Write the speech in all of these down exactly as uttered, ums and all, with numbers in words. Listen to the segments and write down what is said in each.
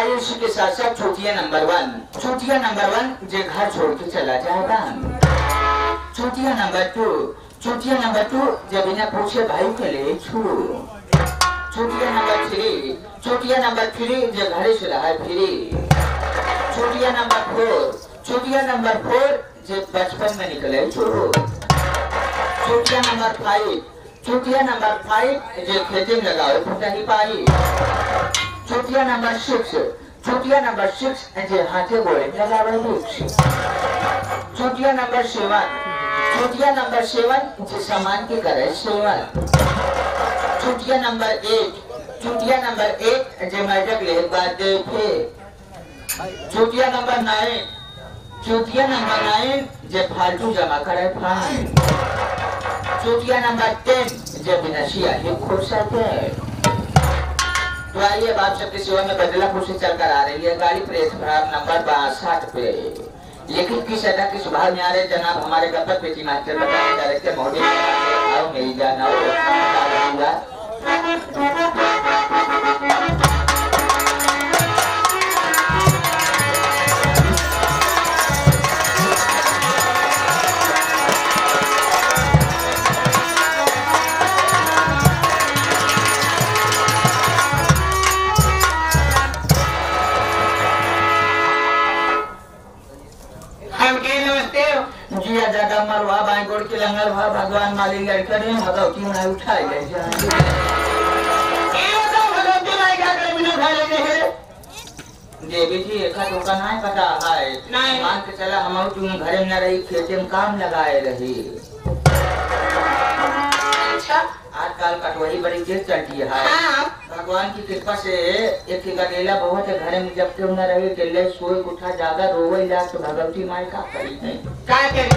आइए उसी के साथ साथ चोटिया नंबर वन। चोटिया नंबर वन जो घर छोड़ के चला जाएगा। चोटिया नंबर टू, चोटिया नंबर टू जब बिना पूछे भाई के ले छू। चोटिया नंबर थ्री, चोटिया नंबर थ्री जो घरे से रहा फ्री। चोटिया नंबर फोर, चोटिया नंबर फोर जो बचपन में निकले छोड़ो। चोटिया नंबर फाइव, चोटिया नंबर फाइव जो खेते में लगाओ फूटा ही पाई। चोटिया नंबर सिक्स, चोटिया नंबर सिक्स जो हाथे गोड़े लगावे बुक्स। चोटिया नंबर सेवन, चोटिया नंबर सेवन जो सामान के करे सेवन। चोटिया नंबर एट, चोटिया नंबर एट जो मैडक ले बात दे थे। चोटिया नंबर नाइन, चोटिया नंबर नाइन जो फालतू जमा करे फाइन। चोटिया नंबर टेन जब नशिया ही खुर्सा थे। तो आइए आप सबके सेवा में बदलापुर से चलकर आ रही है गाड़ी प्रेस खराब नंबर बासठ पे। लेकिन किस अदा के स्वभाव में आ रहे जनाब हमारे गप्पर पेटी मास्टर बताए डायरेक्टर महोदय आओ मेरी जान आओ। दादा मरवा बाई गोड़ के लंगर भा भगवान माली लड़का ने भगवती उन्हें उठाई ले जाए। ये बताओ भगवती माई क्या करे बिना उठा लेने है। देवी जी एक हाथ होगा नहीं पता है। नहीं मान के चला हम तुम घरे में न रही खेते में काम लगाए रही। अच्छा आजकल कटवही बड़ी तेज चलती है। हाँ। भगवान की कृपा से एक गडेला बहुत है घरे में जब तुम न रहे केले सोए उठा जागा रोवे ला तो भगवती माई का करी है का करे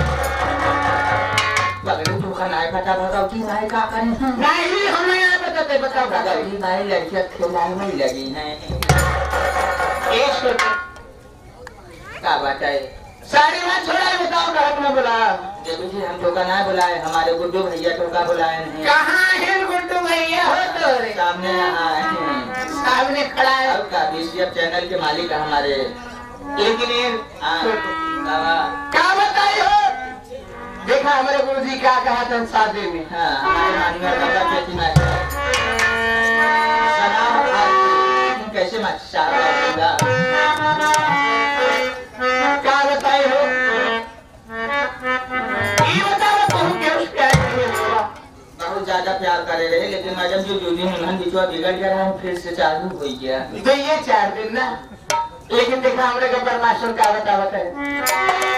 बगल तो खाना है पता भगवती माई का करे नहीं हमें नहीं पता बताओ भगवती माई लड़कियां खिलाने में लगी हैं। एक क्या बताए साड़ी में छोड़ा बताओ घर में बुला देवी जी हम तो का ना बुलाए हमारे गुड्डू भैया तो का बुलाए नहीं। कहाँ है गुड्डू भैया हो तो सामने यहाँ है सामने खड़ा है और का बीसीएफ चैनल के मालिक है हमारे। लेकिन ये क्या बताई हो देखा हमारे गुरु जी क्या कहा था शादी में। हाँ हमारे मानिया का खेती में सलाम कैसे मत शाह क्या बताई हो ये बताओ तुम क्यों प्यार करे बहुत ज्यादा प्यार करे रहे लेकिन मैडम जो जो दिन उन्होंने बिचवा बिगड़ गया है फिर से चालू हो गया तो ये चार दिन ना। लेकिन देखा हमारे गब्बर मास्टर क्या बतावत है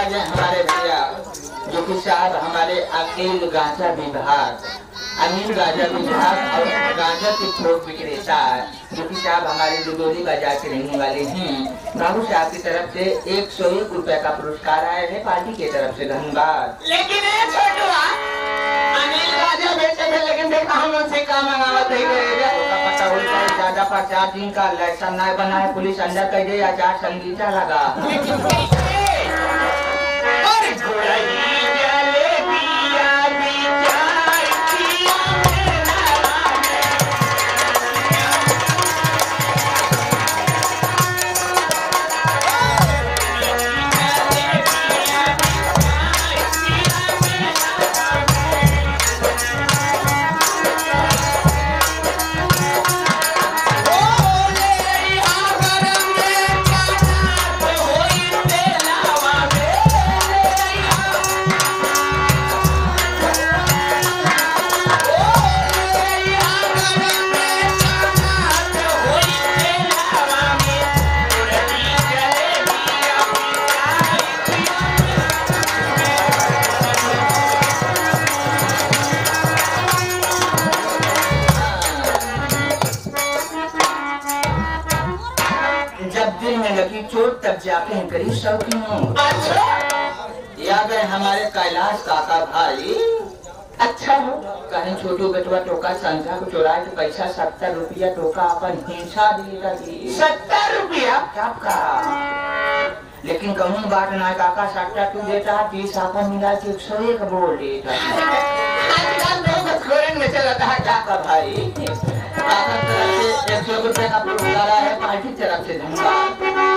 आ गए हमारे भैया जो कि साहब हमारे अनिल गांजा विभाग अनिल गांजा विभाग और गांजा के थोक विक्रेता जो कि साहब हमारे दुदोली बाजार के रहने वाले हैं। बाबू साहब की तरफ से एक सौ एक रुपए का पुरस्कार आया है पार्टी की तरफ से, धन्यवाद। लेकिन ये छोटुआ अनिल गांजा बेचे थे, लेकिन देखा हम उनसे काम मंगावत ही गए पता होता है ज्यादा प्रचार दिन का लाइसेंस नहीं बना है, पुलिस अंदर कर दे, आचार संहिता लगा। चोट तब जाके करीब शौकीनों या गए हमारे कैलाश काका भाई। अच्छा हो कहीं छोटू बेटवा टोका संध्या को चुरा के पैसा सत्तर रुपया टोका अपन हिंसा दिएगा सत्तर रुपया का, लेकिन कहूँ बात ना काका सट्टा तू देता है तीस आपन मिला के एक सौ एक बोल देता में चलाता है काका भाई। काका तरफ से एक सौ रुपये का पुरस्कार है पार्टी तरफ से, धन्यवाद।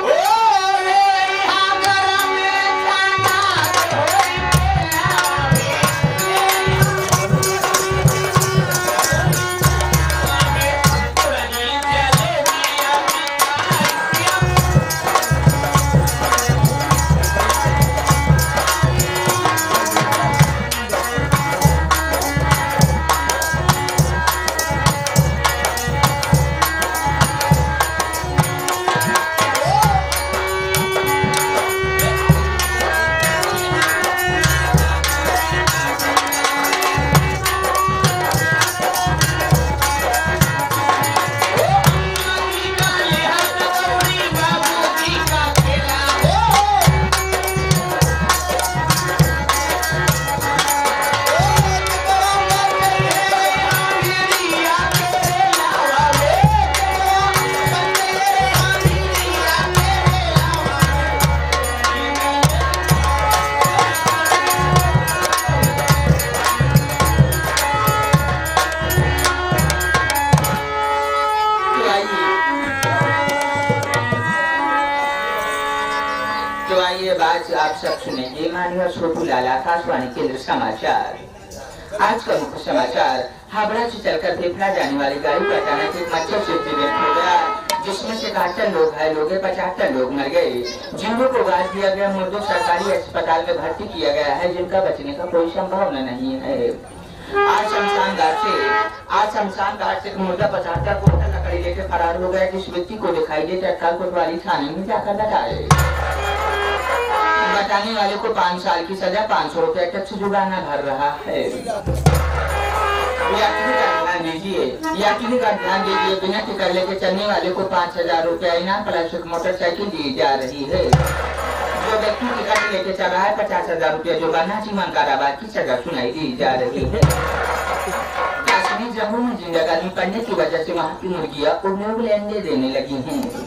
आप सब सुनेंगे माननीय छोटू लाल आकाशवाणी केंद्र समाचार। आज का मुख्य समाचार, हावड़ा से चलकर फेफड़ा जाने वाली गाड़ी का अचानक एक मच्छर से एक्सीडेंट हो गया जिसमें से इकहत्तर लोग घायल हो गए, पचहत्तर लोग मर गए, जिनको को गाड़ दिया गया। मुर्दों सरकारी अस्पताल में भर्ती किया गया है जिनका बचने का कोई संभावना नहीं है। आज शमशान घाट से आज शमशान घाट से मुर्दा पचहत्तर बोतल लकड़ी लेकर फरार हो गया। जिस व्यक्ति को दिखाई दे तत्काल कोतवाली थाने में जाकर बताए। बताने वाले को पाँच साल की सजा, पाँच सौ रुपया टैक्स जुर्माना भर रहा है। यात्री का ध्यान दीजिए यात्री का ध्यान दीजिए बिना टिकट लेके चलने वाले को पाँच हजार रुपया इनाम प्लस एक मोटरसाइकिल दी जा रही है। जो व्यक्ति टिकट लेके चल रहा है पचास हजार रुपया जुर्माना जीवन कारावास की सजा सुनाई दी जा रही है। कश्मीर जम्मू में जिंदगी पड़ने की वजह से वहाँ की मुर्गियाँ उड़ने उड़ने देने लगी हैं।